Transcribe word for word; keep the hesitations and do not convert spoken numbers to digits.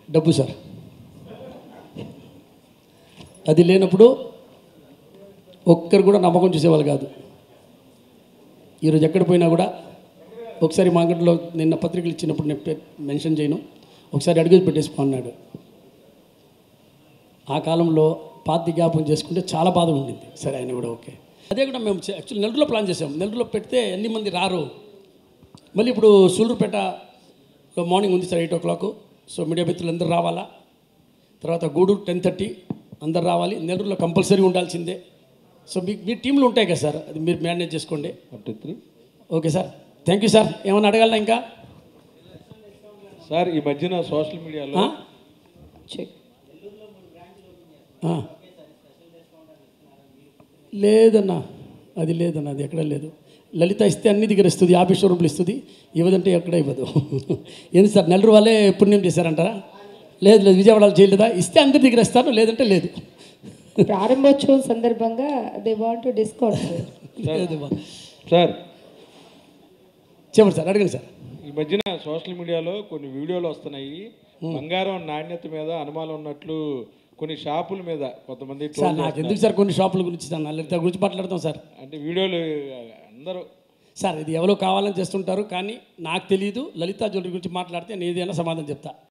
డబ్బు సార్. అది లేనప్పుడు ఒక్కరు కూడా నమ్మకం చూసేవాళ్ళు కాదు. ఈరోజు ఎక్కడ పోయినా కూడా ఒకసారి మా అంగడిలో నిన్న పత్రికలు ఇచ్చినప్పుడు నేను మెన్షన్ చేయను, ఒకసారి అడుగు పెట్టేసుకో అన్నాడు. ఆ కాలంలో పాత జ్ఞాపకం చేసుకుంటే చాలా బాధ ఉండింది. సరే ఆయన కూడా ఓకే. అదే కూడా మేము యాక్చువల్లీ నెల్లూరులో ప్లాన్ చేసాం. నెల్లూరులో పెడితే ఎన్ని మంది రారు. మళ్ళీ ఇప్పుడు సూళ్ళూరుపేటలో మార్నింగ్ ఉంది sir eight o'clock. So media మిత్రులు అందరూ రావాలా. తర్వాత గూడూరు టెన్ థర్టీ అందరు రావాలి. నెల్లూరులో కంపల్సరీ ఉండాల్సిందే. సో మీ మీ టీంలు ఉంటాయి కదా సార్, అది మీరు మేనేజ్ చేసుకోండి. Three okay sir, thank you sir. ఏమైనా అడగాలనా ఇంకా సార్? ఈ మధ్యన సోషల్ మీడియాలో లేదన్నా, అది లేదన్నా, అది ఎక్కడ లేదు. లలిత ఇస్తే అన్ని దగ్గర ఇస్తుంది, యాభై షోరూంలు ఇస్తుంది. ఇవ్వదంటే ఎక్కడ ఇవ్వదు. ఏంది సార్ నెల్లూరు వాళ్ళే పుణ్యం చేశారంటారా? లేదు లేదు, విజయవాడలో చేయలేదా? ఇస్తే అందరి దగ్గర ఇస్తాను, లేదంటే లేదు. ప్రారంభోత్సవం సందర్భంగా దే వాంట్ డిస్కౌంట్ సార్. చెప్పండి సార్, అడగండి సార్. ఈ మధ్యన సోషల్ మీడియాలో కొన్ని వీడియోలు వస్తున్నాయి. బంగారం నాణ్యత మీద అనుమానం ఉన్నట్లు కొన్ని షాపుల మీద కొంతమంది. సార్ నాకు ఎందుకు సార్ కొన్ని షాపుల గురించి, సార్ లలిత గురించి మాట్లాడతాం సార్. అంటే వీడియోలు అందరూ సార్ ఇది ఎవరో కావాలని చేస్తుంటారు, కానీ నాకు తెలియదు. లలిత జ్యువెలరీ గురించి మాట్లాడితే నేను ఏదైనా సమాధానం చెప్తా.